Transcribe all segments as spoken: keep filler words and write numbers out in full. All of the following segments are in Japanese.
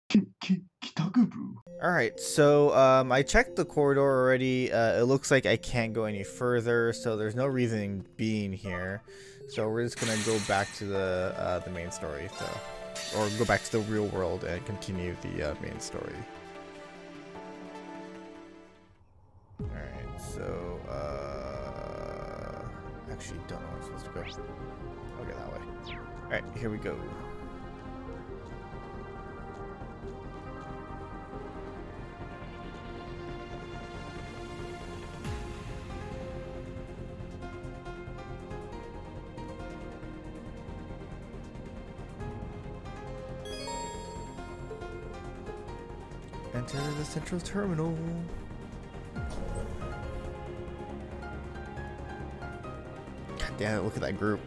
Alright, so um, I checked the corridor already. Uh, it looks like I can't go any further, so there's no reason being here. So we're just gonna go back to the uh, the main story, so or go back to the real world and continue the uh, main story. Alright, so uh, actually don't know where I'm supposed to go. I'll go that way. Alright, here we go. Enter the central terminal. God damn it, look at that group.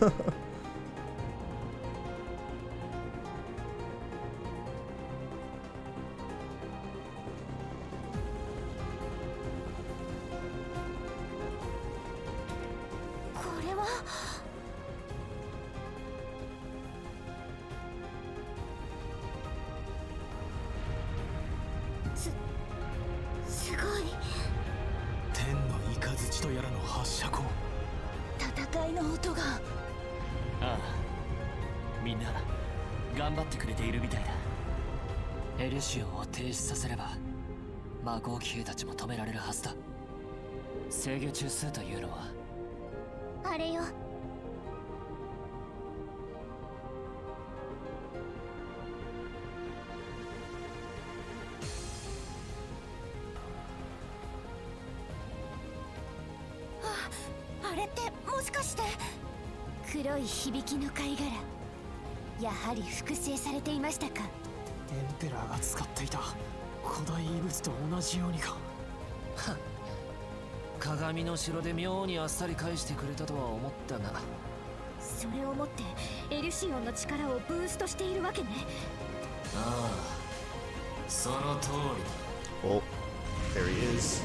エルシオンを停止させれば魔法騎兵たちも止められるはずだ。制御中枢というのはあれよ。あ、あれってもしかして黒い響きの貝殻、やはり複製されていましたか。 エンペラーが使っていた古代遺物と同じようにか。 鏡の城で妙にあっさり返してくれたとは思ったが、 それをもってエルシオンの力をブーストしているわけね。 ああ、その通りだ。 Oh, there he is.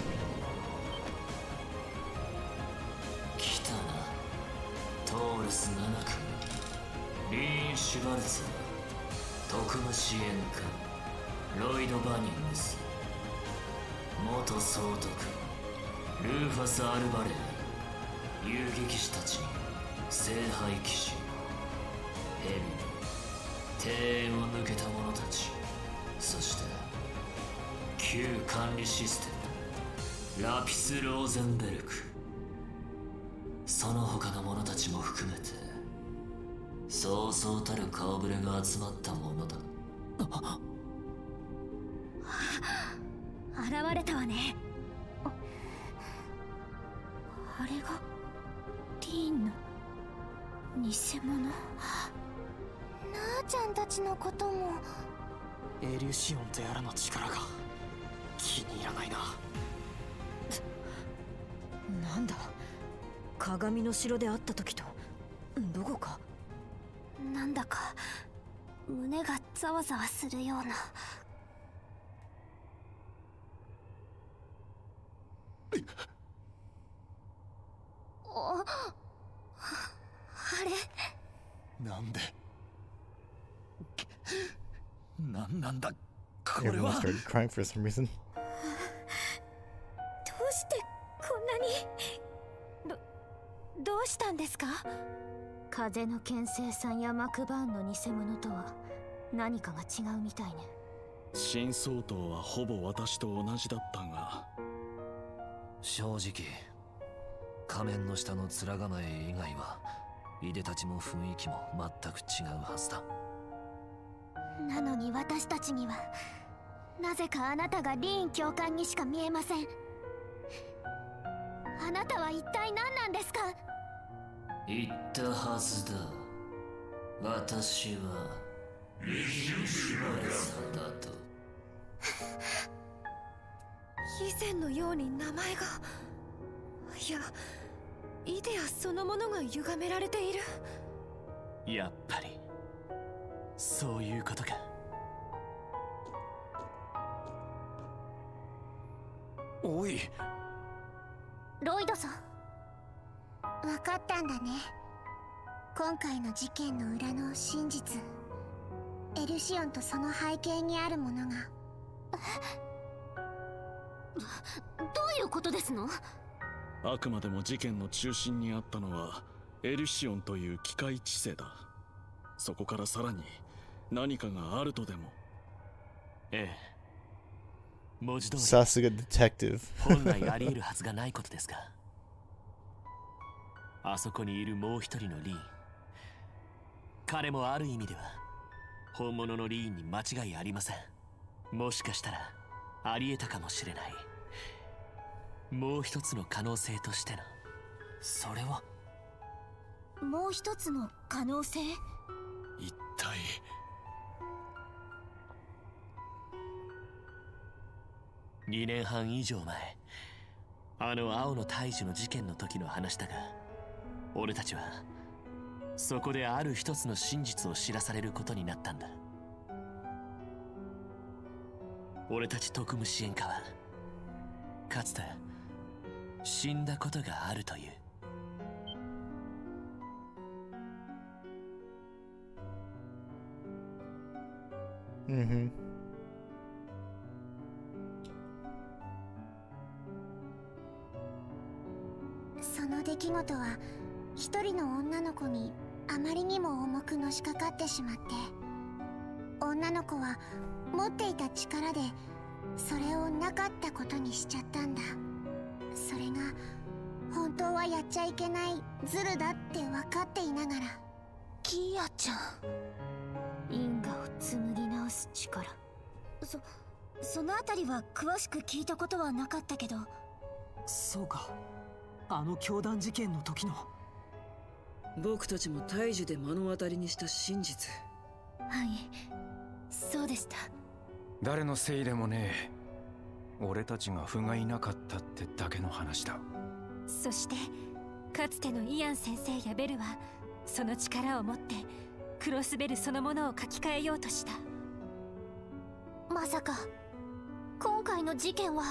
来たな、トールスななくん、リーン・シュバルツァー、特務支援官ロイド・バニングス、元総督ルーファス・アルバレー、遊撃士たちに聖杯騎士ヘビ、庭園を抜けた者たち、そして旧管理システムラピス・ローゼンベルク、その他の者たちも含めてそうそうたる顔ぶれが集まったものだ。 現れたわね。あれがリーンの偽物。なあちゃんたちのことも。 エリュシオンとやらの力が気に入らないな。 なんだ、鏡の城で会った時とどこか。 なんだか胸がざわざわするような。お、あれなんでなんなんだこれ Everyone は。 started crying for some reason. どうしてこんなに。どどうしたんですか。風の剣聖さんやマクバーンの偽物とは何かが違うみたいね。 新総統はほぼ私と同じだったが、 正直仮面の下の面構え以外はいでたちも雰囲気も全く違うはずだ。 なのに私たちにはなぜかあなたがリーン教官にしか見えません。あなたは一体何なんですか。 言ったはずだ。私はリーン・シュバルさんだと。 以前のように名前が、いやイデアそのものが歪められている。 やっぱりそういうことか。おいロイドさん、分かったんだね。今回の事件の裏の真実。 エルシオンとその背景にあるものが。どういうことですの？ あくまでも事件の中心にあったのはエルシオンという機械知性だ。そこからさらに何かがあるとでも。 ええ、文字通りさすがディテクティブ。 本来あり得るはずがないことですが、あそこにいるもう一人のリーン、彼もある意味では本物のリーンに間違いありません。もしかしたらあり得たかもしれない、もう一つの可能性としての。 それはもう一つの可能性？ 一体にねんはん以上前、あの青の大樹の事件の時の話だが、俺たちはそこである一つの真実を知らされることになったんだ。俺たち特務支援課はかつて死んだことがあるという。 うんふん。 その出来事は一人の女の子にあまりにも重くのしかかってしまって、女の子は持っていた力でそれをなかったことにしちゃったんだ。それが本当はやっちゃいけないズルだって分かっていながら。キーヤちゃん、因果を紡ぎ直す力。そそのあたりは詳しく聞いたことはなかったけど。 そうか、あの教団事件の時の。 僕たちも大樹で目の当たりにした真実。 はい、そうでした。 誰のせいでもねえ、俺たちが不甲斐なかったってだけの話だ。 そしてかつてのイアン先生やベルはその力を持ってクロスベルそのものを書き換えようとした。 まさか今回の事件は。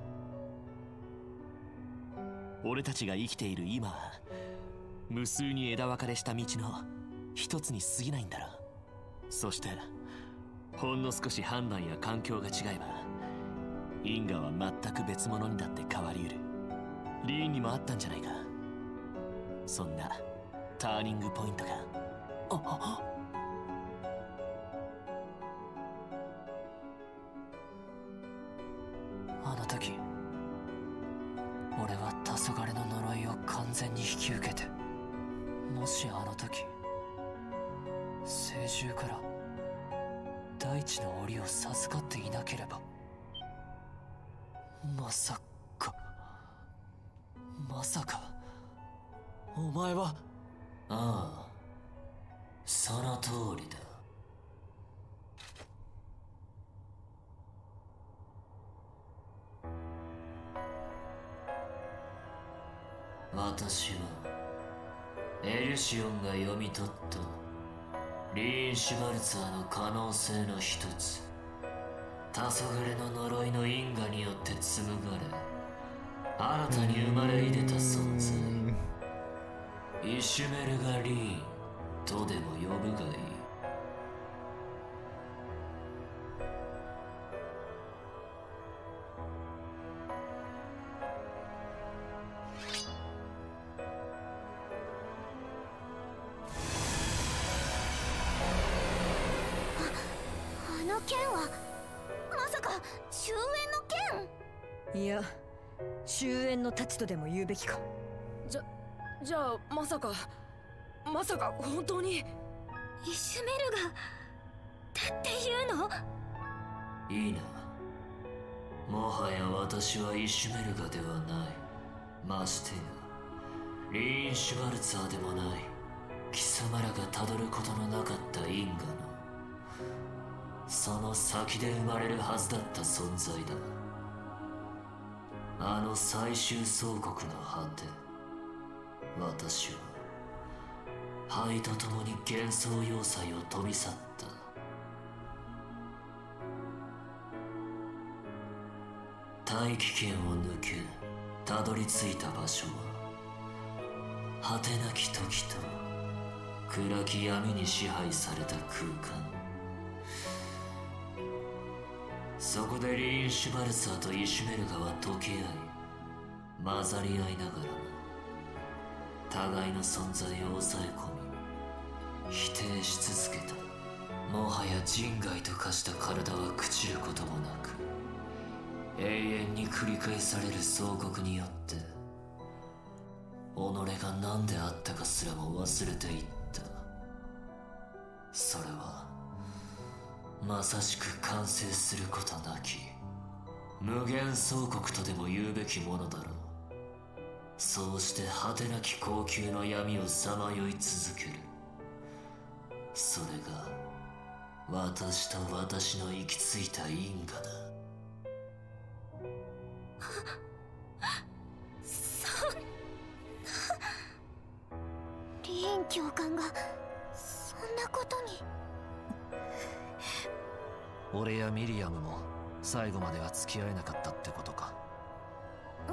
俺たちが生きている今は無数に枝分かれした道の一つに過ぎないんだろう。そしてほんの少し判断や環境が違えば因果は全く別物になって変わりうる。リーンにもあったんじゃないか、そんなターニングポイントが。あああの時俺は黄昏の呪いを完全に引き受けて、もしあの時聖獣から大地の檻を授かっていなければ。まさかまさかお前は。 ああ、その通りだ。私はエルシオンが読み取ったリーン・シュバルツァーの可能性の一つ、黄昏の呪いの因果によって紡がれ新たに生まれ出た存在、イシュメルガ・リーンとでも呼ぶがいい。 あの剣はまさか終焉の剣？ いや、終焉の太刀とでも言うべきか。 じゃじゃあまさかまさか本当にイシュメルガだっていうの？ いいな、もはや私はイシュメルガではない。ましてやリーン・シュバルツァーでもない。貴様らがたどることのなかった因果のその先で生まれるはずだった存在だ。あの最終総国の果て、私は灰と共に幻想要塞を飛び去った。大気圏を抜けたどり着いた場所は果てなき時と暗き闇に支配された空間。 そこでリーン・シュバルツァーとイシュメルガは溶け合い混ざり合いながらも互いの存在を抑え込み否定し続けた。もはや人外と化した体は朽ちることもなく永遠に繰り返される総国によって己が何であったかすらも忘れていった。それはまさしく完成することなき無限総国とでも言うべきものだろう。そうして果てなき高級の闇をさまよい続ける。それが私と私の行き着いた因果だ。 そんなリーン教官がそんなことに。 俺やミリアムも最後までは付き合えなかったってことか。 うん、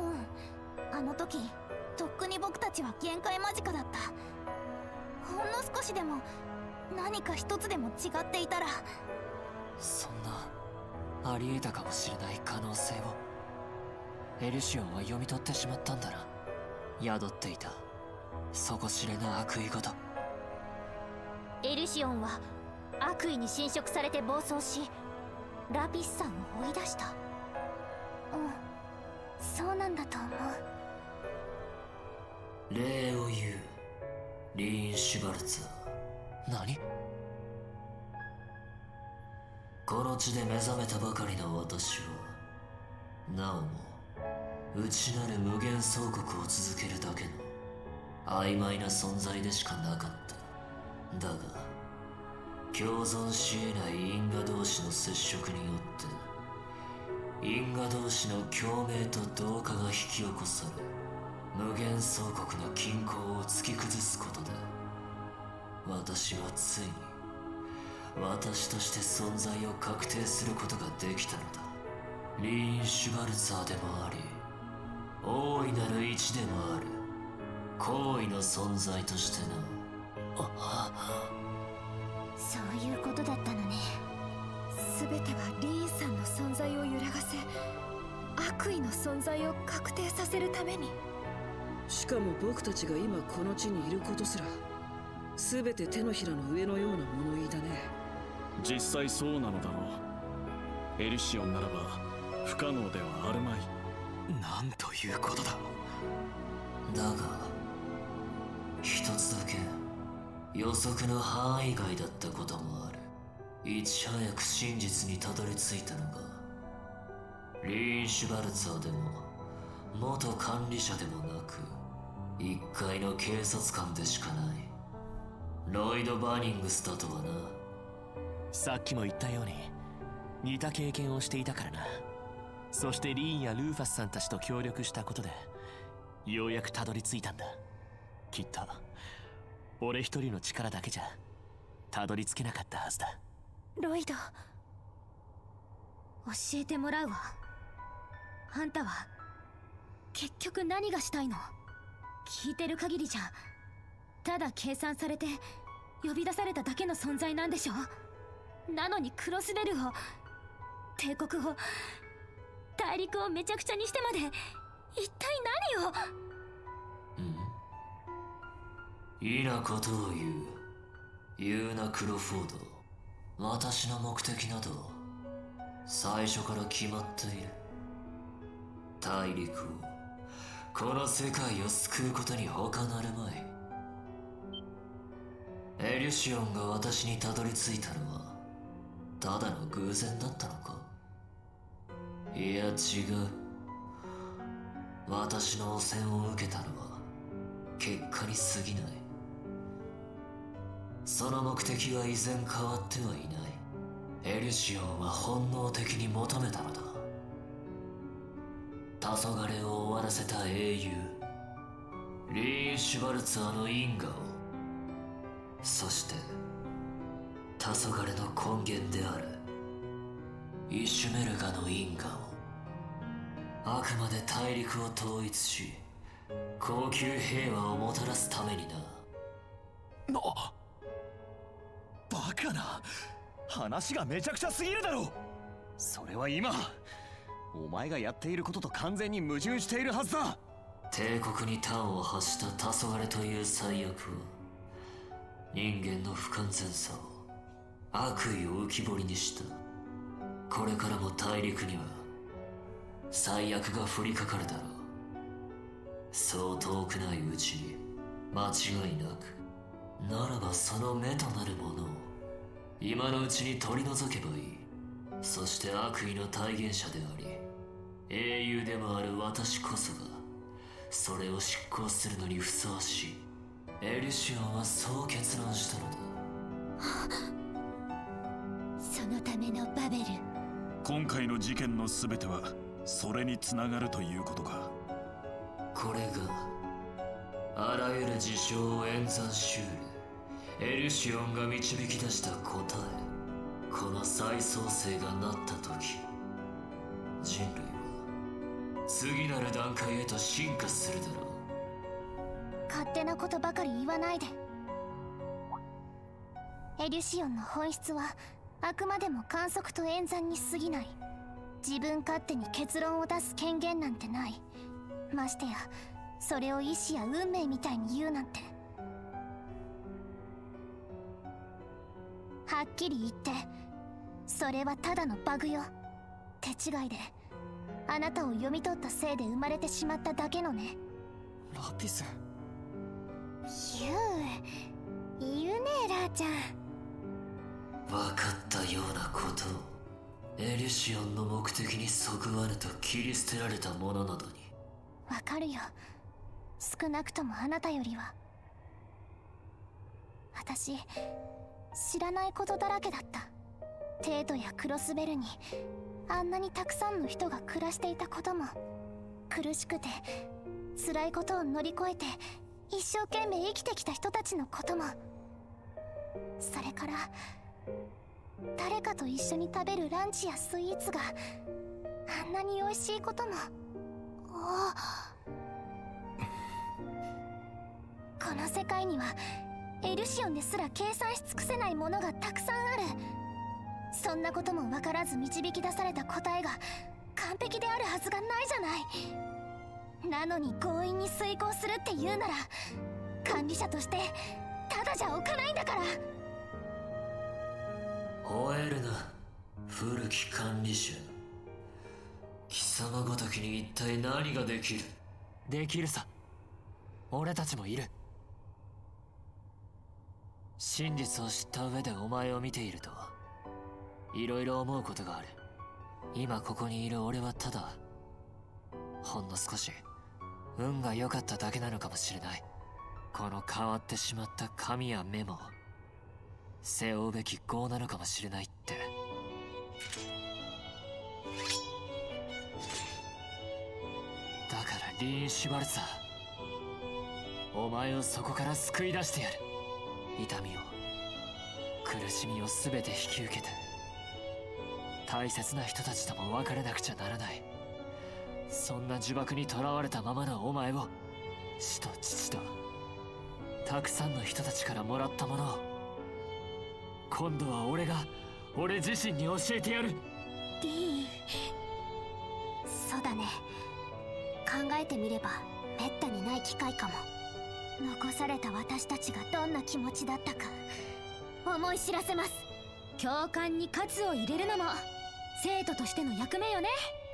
あの時とっくに僕たちは限界間近だった。ほんの少しでも何か一つでも違っていたら。 そんなあり得たかもしれない可能性をエルシオンは読み取ってしまったんだな。宿っていた底知れぬ悪意ごと。 エルシオンは悪意に侵食されて暴走しラピスさんを追い出した。うんそうなんだと思う。 礼を言うリーン・シュバルツァー。何？この地で目覚めたばかりの私はなおも内なる無限総国を続けるだけの曖昧な存在でしかなかった。だが共存し得ない因果同士の接触によって因果同士の共鳴と同化が引き起こされ無限総国の均衡を突き崩すことで私はついに私として存在を確定することができたのだ。リーン・シュバルツァーでもあり大いなる一でもある高位の存在としてな。 そういうことだったのね。 全てはリーンさんの存在を揺らがせ悪意の存在を確定させるために。 しかも僕たちが今この地にいることすら全て手のひらの上のような物言いだね。 実際そうなのだろう。エルシオンならば不可能ではあるまい。 なんということだ。 だが一つだけ予測の範囲外だったこともある。いち早く真実にたどり着いたのがリーン・シュバルツァーでも元管理者でもなく一介の警察官でしかないロイド・バニングスだとはな。 さっきも言ったように似た経験をしていたからな。そしてリーンやルーファスさんたちと協力したことでようやくたどり着いたんだ。きっと俺一人の力だけじゃたどり着けなかったはずだ。 ロイド教えてもらうわ。あんたは結局何がしたいの？聞いてる限りじゃただ計算されて呼び出されただけの存在なんでしょ？なのにクロスベルを帝国を大陸をめちゃくちゃにしてまで一体何を。 うんいいなことを言う。言うなクロフォード。私の目的など最初から決まっている。大陸をこの世界を救うことに他なるまい。エリュシオンが私にたどり着いたのはただの偶然だったのか？いや違う。私の汚染を受けたのは結果に過ぎない。その目的は依然変わってはいない。エリュシオンは本能的に求めたのだ。黄昏を終わらせた英雄リーン・シュバルツァーの因果を、そして黄昏の根源であるイシュメルガの因果を、あくまで大陸を統一し高級平和をもたらすためにな。 なバカな話がめちゃくちゃすぎるだろう。 それれは今お前がやっていることと完全に矛盾しているはずだ。 帝国に端を発した黄昏という最悪は人間の不完全さを悪意を浮き彫りにした。これからも大陸には最悪が降りかかるだろう。そう遠くないうちに間違いなく。ならばその目となるものを今のうちに取り除けばいい。そして悪意の体現者であり英雄でもある私こそがそれを執行するのにふさわしい。エリシオンはそう結論したのだ。 そのためのバベル。 今回の事件の全てはそれにつながるということか。 これがあらゆる事象を演算しうるエリシオンが導き出した答え。この再創生がなった時人類は次なる段階へと進化するだろう。 勝手なことばかり言わないで。エリュシオンの本質はあくまでも観測と演算に過ぎない。自分勝手に結論を出す権限なんてない。ましてやそれを意志や運命みたいに言うなんて。はっきり言ってそれはただのバグよ。手違いであなたを読み取ったせいで生まれてしまっただけのね。 ラピス。 言う言うねえラーちゃん。 分かったようなことをエリュシオンの目的にそぐわぬと切り捨てられたものなどに。 わかるよ。少なくともあなたよりは。私知らないことだらけだった。テートやクロスベルにあんなにたくさんの人が暮らしていたことも、苦しくて辛いことを乗り越えて一生懸命生きてきた人たちのことも、それから誰かと一緒に食べるランチやスイーツがあんなに美味しいことも。この世界にはエルシオンですら計算し尽くせないものがたくさんある。そんなことも分からず導き出された答えが完璧であるはずがないじゃない。なのに強引に遂行するって言うなら管理者としてただじゃおかないんだから。 吠えるな古き管理者。貴様ごときに一体何ができる。 できるさ。俺たちもいる。真実を知った上でお前を見ているといろいろ思うことがある。今ここにいる俺はただほんの少し運が良かっただけなのかもしれない。この変わってしまった髪や目も背負うべき業なのかもしれないって。だからリーン・シュバルツァー、お前をそこから救い出してやる。痛みを苦しみを全て引き受けて大切な人たちとも別れなくちゃならない。そんな呪縛にとらわれたままのお前を死と父とたくさんの人たちからもらったものを今度は俺が俺自身に教えてやる。 リーン、そうだね。考えてみればめったにない機会かも。残された私たちがどんな気持ちだったか思い知らせます。 教官に喝を入れるのも生徒としての役目よね。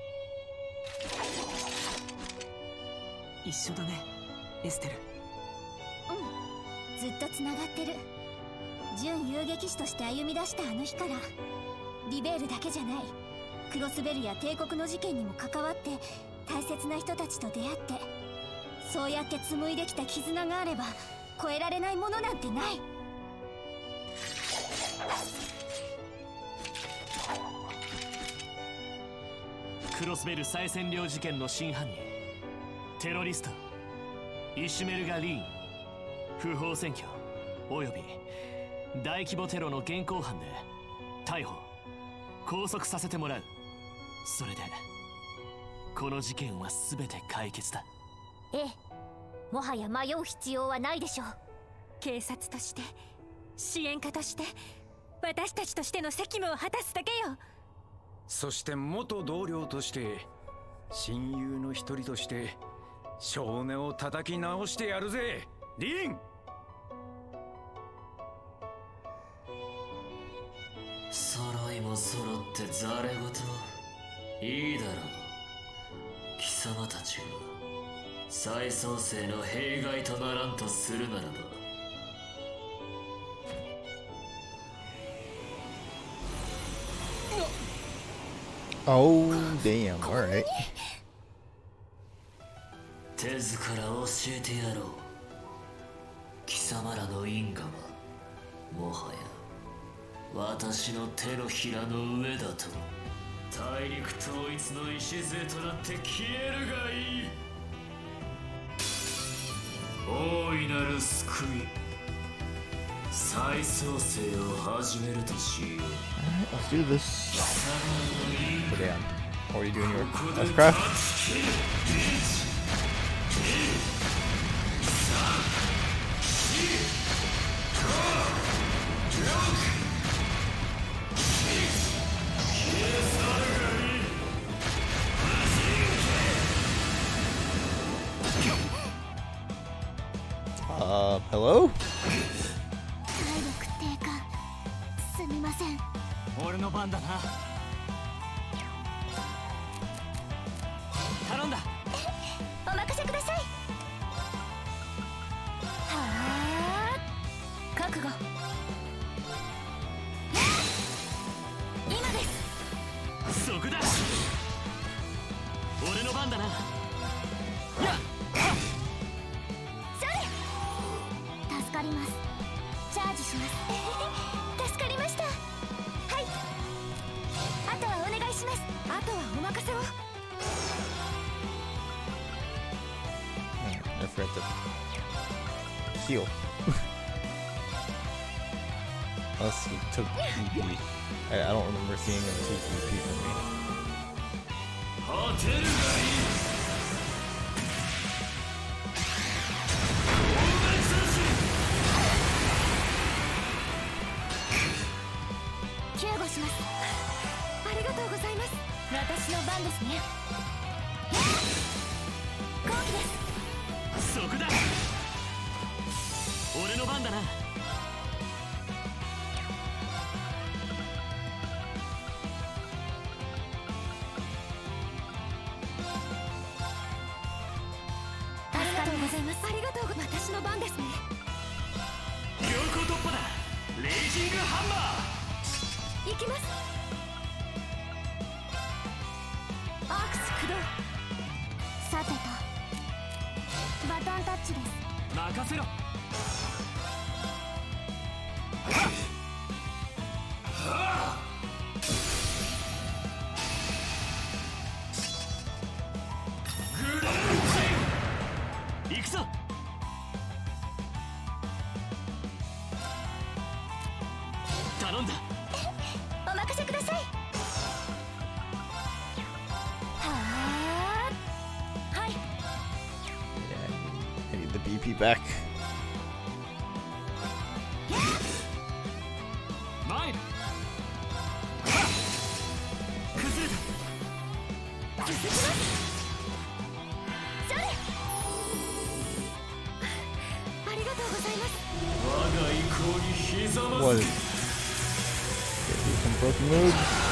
一緒だねエステル。 うん、ずっとつながってる。準遊撃士として歩み出したあの日からリベールだけじゃないクロスベルや帝国の事件にも関わって大切な人たちと出会って、そうやって紡いできた絆があれば越えられないものなんてない。 クロスベル再占領事件の真犯人テロリストイシュメルガ・リーン、不法占拠および大規模テロの現行犯で逮捕拘束させてもらう。それでこの事件は全て解決だ。 ええ、もはや迷う必要はないでしょう。 警察として支援家として私たちとしての責務を果たすだけよ。 そして元同僚として親友の一人として少年を叩き直してやるぜリン。 揃いも揃ってざれ言。いいだろう。貴様たちが再創生の弊害とならんとするならば。 Oh, damn. Alright. 手ずから教えてやろう。貴様らの因果はもはや私の手のひらの上だと。大陸統一の礎となって消えるがいい。大いなる救い、再創生を始めるとしよう。 Alright, let's do this. Oh, damn. What are you doing here? That's craft. Uh, hello? 体力低下。すみません。 俺の番だな。頼んだ。 お任せください。はあ。 覚悟。 今です。 そこだ。俺の番だな。やっ。 助かります。チャージします。助かりました。はい。あとはお願いします。あとはお任せを。 I forgot to heal. Unless he took T P. I, I don't remember seeing him take T P from me. 救護します。ありがとうございます。 私の番ですね。 後期です。 そこだ。俺の番だな。 ありがとうございます。ありがとうございます。私の番ですね。 強行突破だ。レイジングハンマー。 行きます。アークス駆動。さてとバトンタッチです。 任せろ。行くぞ。頼んだ。 お任せください。はあ。はい。 I need the B P back. 前に崩れた。 続きます。それ。ありがとうございます。 我が意向にひざま What? ず Some broken moves.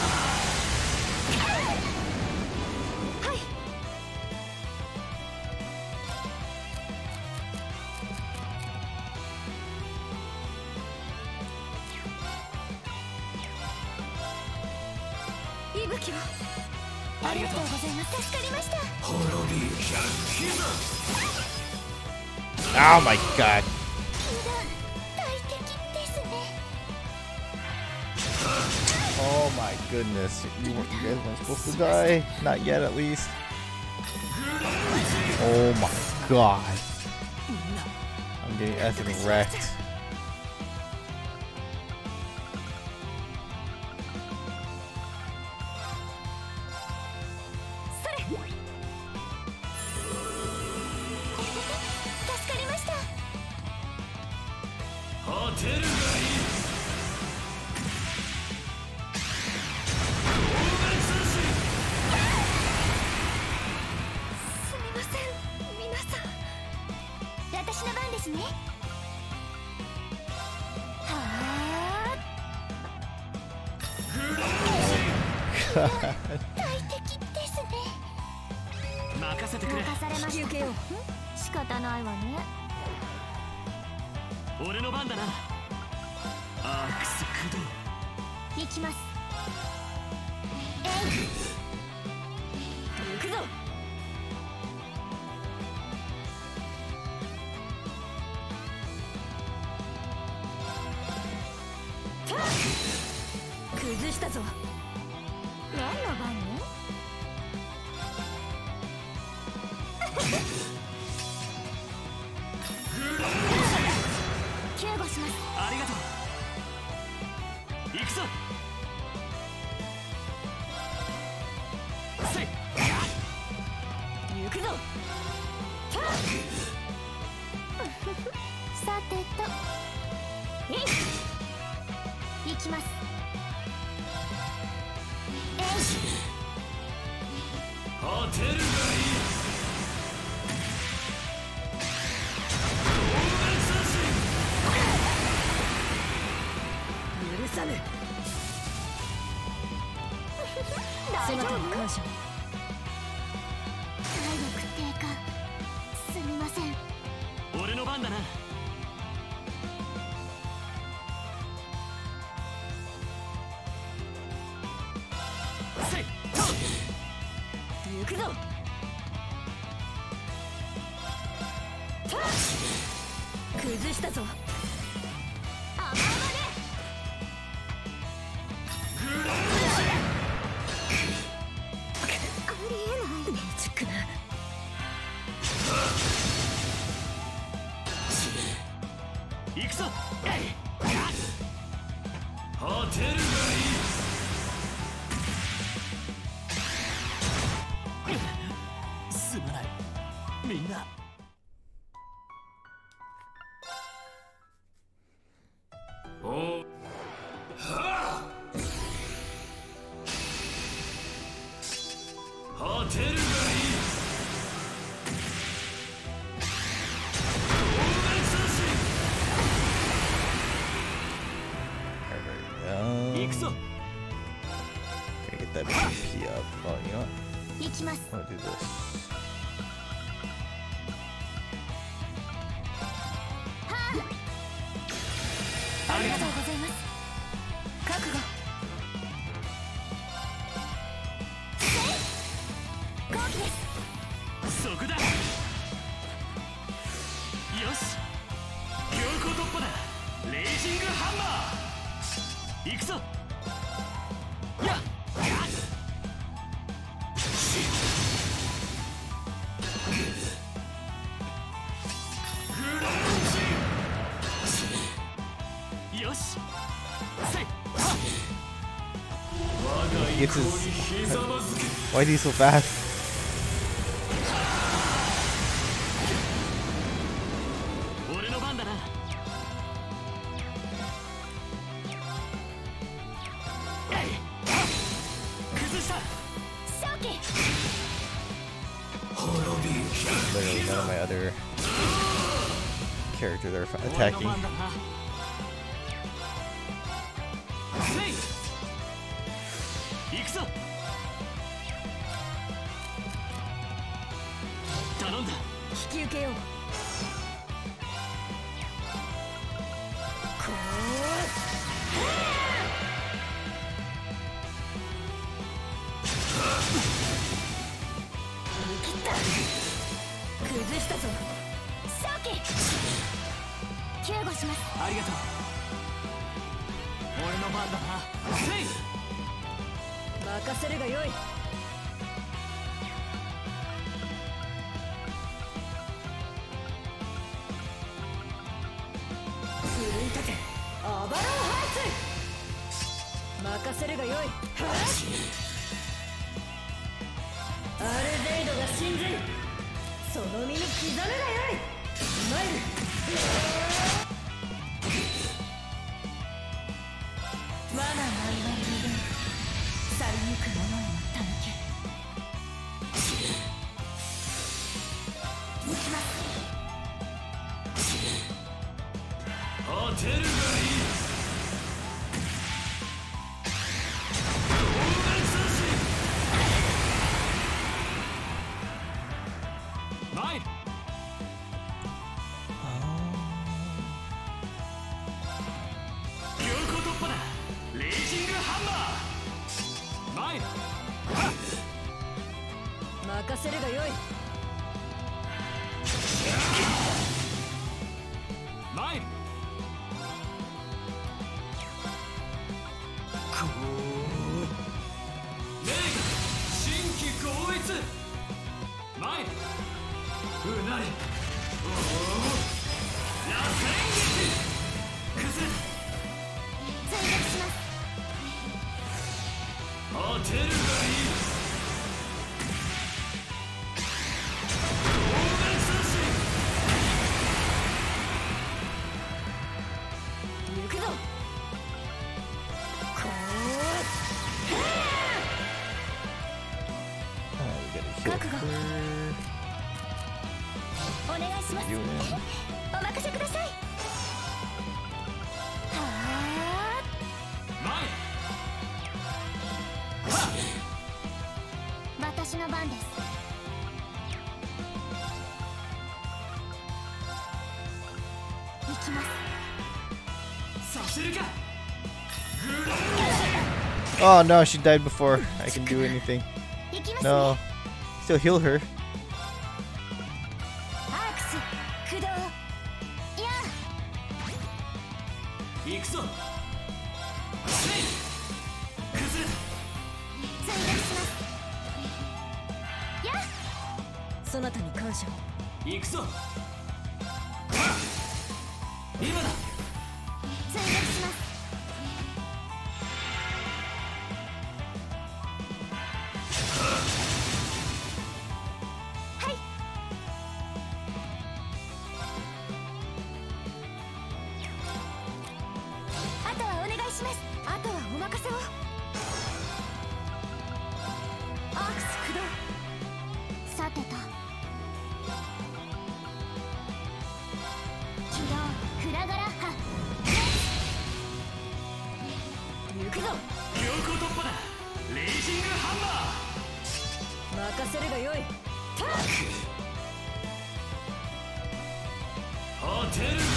はい。息吹を。ありがとうございます。助かりました。 滅びゆきゃひざ。 Oh my god. 大敵ですね。 Oh my goodness. You, weren't, you guys weren't supposed to die. Not yet, at least. Oh my god. I'm getting effing wrecked. ですね。はあ大敵ですね。 任せてくれ。 任されました。 引き受けよう。 仕方ないわね。 俺の番だな。アークス駆動。 行きます。 行くぞ。崩したぞ。 何の番ね。救護します。 ありがとう。行くぞ。せい。 行くぞ。 さてと行きます。えい。 当てるがいい。 許さぬ。 大丈夫？ 姿に感謝。 体力低下。すみません。 俺の番だな。せい。 行くぞ。崩したぞ。 甘々で。ありえない。 ねちくな。 行くぞ。 当てるがいい。 すまない、みんな。 おはあ当てるがいい。 行くぞ。 Gotta get that B P up. Oh, you know what? 行きます。 I'm gonna do this. ありがとうございます。覚悟。後期です。 そこだ。よし、強行突破だ。レイジングハンマー。行くぞ。やっよし。せい。 He gets his. Why is he so fast? 俺の番だな。崩した。 勝機。 Literally none of my other characters are attacking. 行くぞ。頼んだ。 引き受けよう。こう切った。崩したぞ。 勝機。救護します。 ありがとう。俺の番だな。せい。 任せるがよい。奮い立て、アバロンハーツ。任せるがよい。アルゼイドが神髄、その身に刻むがよい。スマイル。我がマイマイで去りゆく者へのたぬけ。行きます。 てるがいい。前横突破だ。レイジングハンマー。前任せるがよい。 前こうレイ新規合一。前うなりおお螺旋撃崩れ追撃します。 当てるがいい。 行くぞ。こ覚悟お願いします。お任せください。はあ私の番です。行きます。 させるか。 Oh no, she died before I can do anything. No. Still heal her. アークス駆動。いや行くぞ。崩れ追撃します。やそなたに感謝を。 行くぞ。今だ。 追撃します。あとはお願いします。あとはお任せを。アークス駆動。さてと起動フラガラッハ。 行くぞ。 横突破だ。レイジングハンマー。 任せるがよい。 当てるがいい。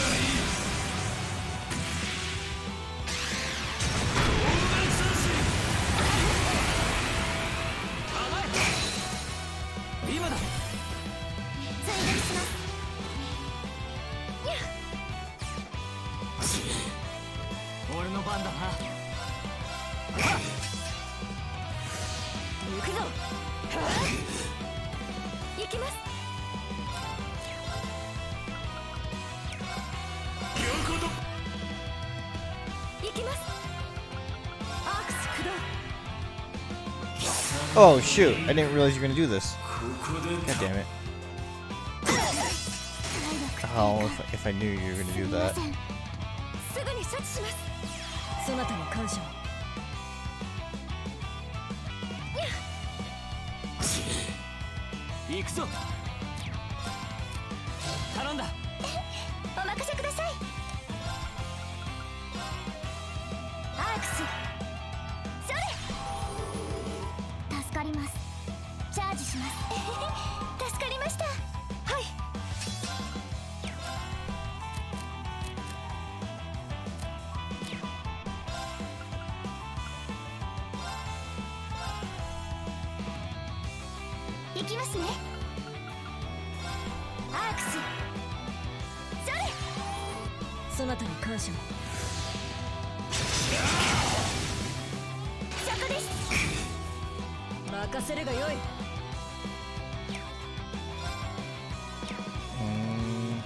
今だ。 追撃します。 俺の番だな。 行くぞ。 行きます。 横突破。 行きます。アークス駆動。 Oh shoot, I didn't realize you were gonna do this. God damn it. Oh, if, if I knew you were gonna do that. すぐに処置します。 そなたに感謝を。 行くぞ。頼んだ。 お任せください。アークスそれ。助かります。チャージします。助かりました。はい。行きますね。アークスそれ。 そなたに感謝を。 そこです。 任せるがよい。 Mm.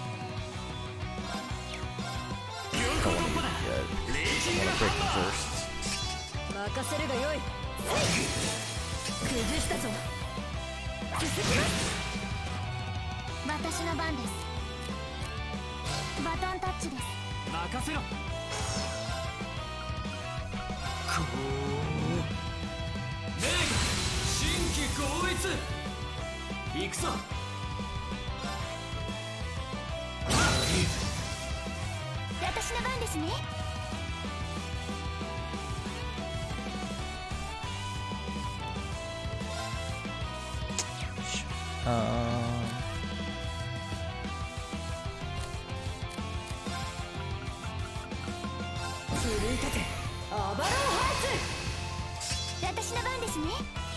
I wanna be, uh, I wanna break him first. 任せるがよい。崩したぞ。 続きます。私の番です。バトンタッチです。 任せろ。こうレイ新規合一。行くぞ。 やっ私の番ですね。 あ奮い立てアバロンハーツ。私の番ですね。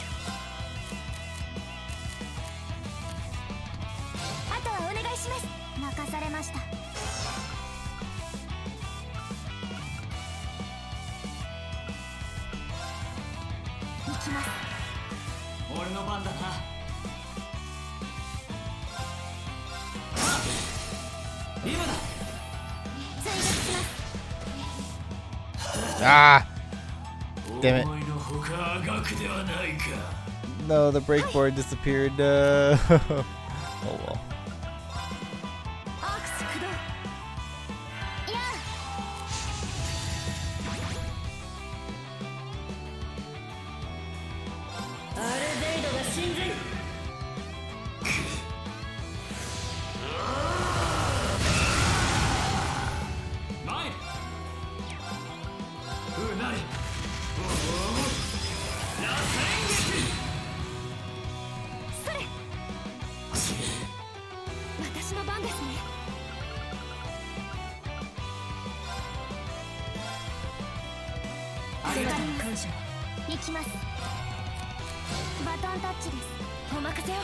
あとはお願いします。任されました。行きます。 俺の番だな。今だ。 追撃します。 Ah! Damn it. 思いのほかあがくではないか。 No, the breakboard disappeared. Uh, oh well. アークス駆動。いや。 アルデイドが神髄。 前うなり螺旋撃。 それ。私の番ですね。 ありがとう感謝。 行きます。バトンタッチです。お任せを。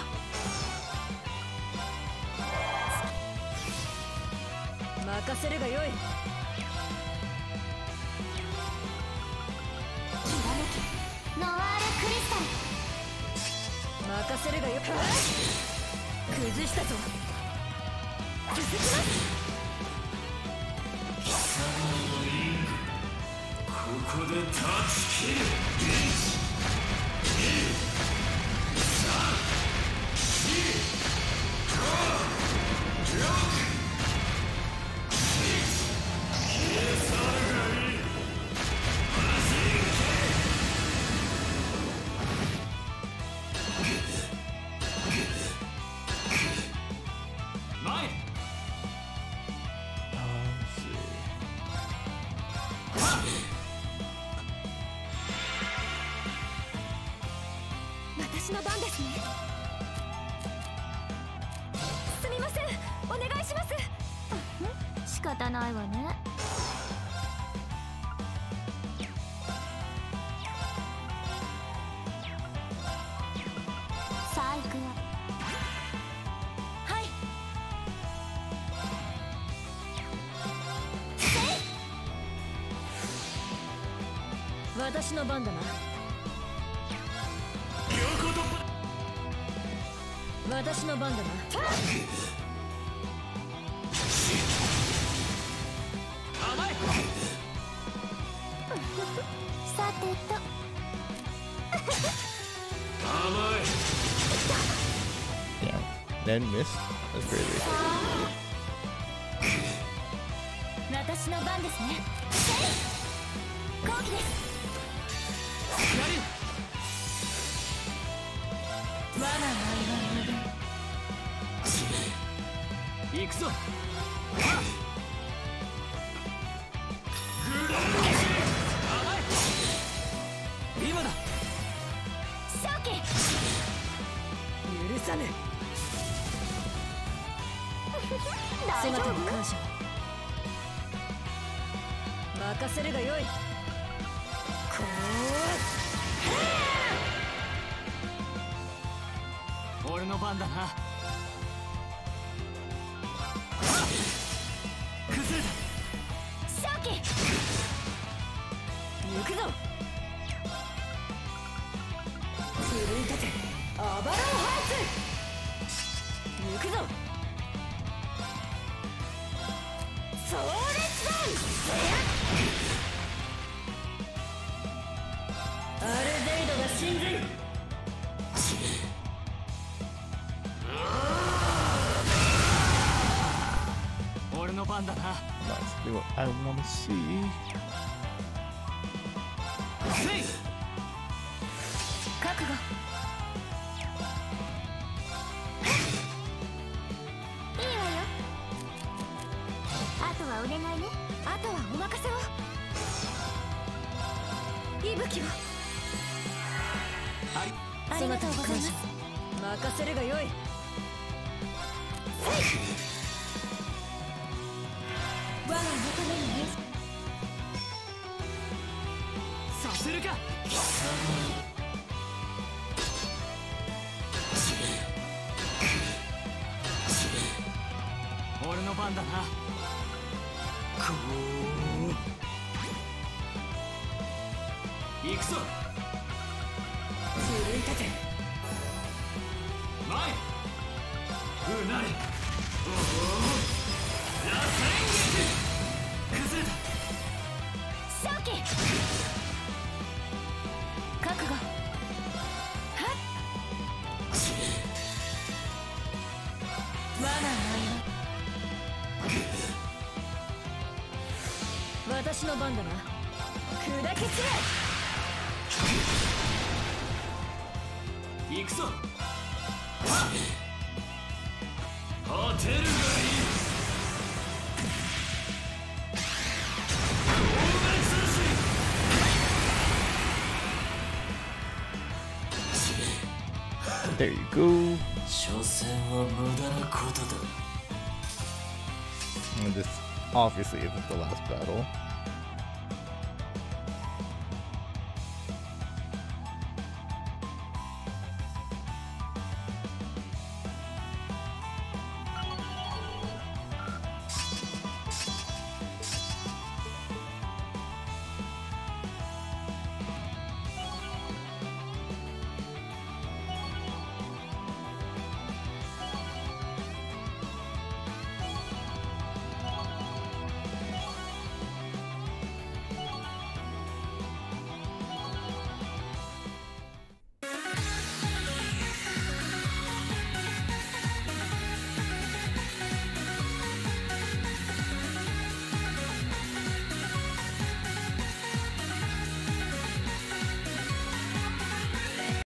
任せるがよい。 きらめきノワールクリスタル。 任せるがよい。崩したぞ。 続きます。 貴様のリング、ここで断ち切る。いち、に、さん、よん、ご、ろく、消え去るがいい。マジ前私の番ですね。すみません、お願いします。仕方ないわね。さあ行くよ。はい。 私の番だな。私の番だな。 甘い。 さてと。 甘い。 Damn. Then missed. That's crazy. 私の番ですね。攻撃です。わなわな行くぞ。今だ。 勝機。 許さぬ。 大丈姿に夫？ 感謝。任せるがよい。こう俺の番だな。崩れた。 勝機。 行くぞ。奮い立てアバロンハーツ。行くぞ。壮烈弾。アルデイドが神髄。 俺の番だな。 Let's do what I wanna see. 覚悟。いいわよ。あとはお願いね。あとはお任せを。息吹を。 はい、 ありがとうございます。 任せるがよい。 我がのためにね。 させるか。俺の番だな。こう行くぞ。 奮い立て。 前うなれ。おお螺旋撃。崩れた。 正気。覚悟。はっ。我が舞は私の番だな。砕け散れ。 行くぞ。当てるがいい。 There you go. 所詮は無駄なことだ。 And this obviously isn't the last battle.